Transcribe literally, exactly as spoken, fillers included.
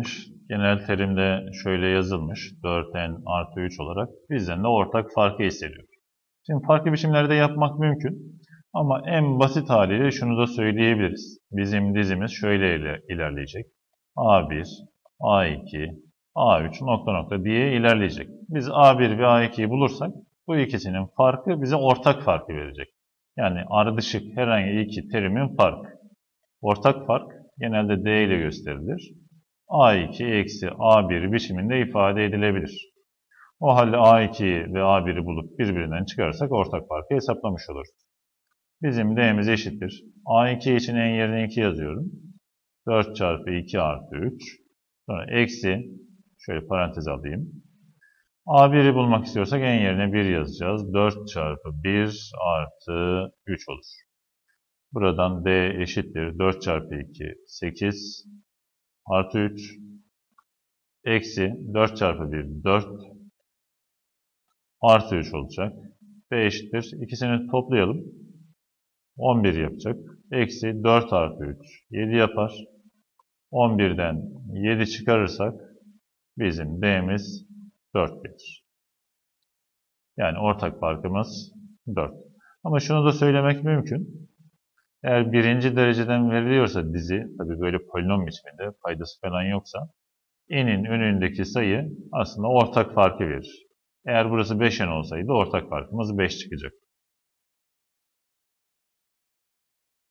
verilmiş. Genel terimde şöyle yazılmış. dört n artı üç olarak. Bizden de ortak farkı isteniyor. Şimdi farklı biçimlerde yapmak mümkün. Ama en basit haliyle şunu da söyleyebiliriz. Bizim dizimiz şöyle ilerleyecek. a bir, a iki, a üç nokta nokta diye ilerleyecek. Biz a bir ve a ikiyi bulursak bu ikisinin farkı bize ortak farkı verecek. Yani ardışık herhangi iki terimin farkı. Ortak fark genelde d ile gösterilir. a iki eksi a bir biçiminde ifade edilebilir. O halde a ikiyi ve a biri bulup birbirinden çıkarırsak ortak farkı hesaplamış oluruz. Bizim d'miz eşittir. a iki için en yerine iki yazıyorum. dört çarpı iki artı üç. Sonra eksi, şöyle parantez alayım. a biri bulmak istiyorsak en yerine bir yazacağız. dört çarpı bir artı üç olur. Buradan d eşittir. dört çarpı iki, sekiz artı üç. Eksi dört çarpı bir, dört artı üç olacak. D eşittir. İkisini toplayalım. on bir yapacak. Eksi dört artı üç, yedi yapar. on birden yedi çıkarırsak bizim d'miz dört gelir. Yani ortak farkımız dört. Ama şunu da söylemek mümkün. Eğer birinci dereceden veriliyorsa dizi, tabii böyle polinom biçiminde paydası falan yoksa, n'in önündeki sayı aslında ortak farkı verir. Eğer burası beş n olsaydı ortak farkımız beş çıkacak.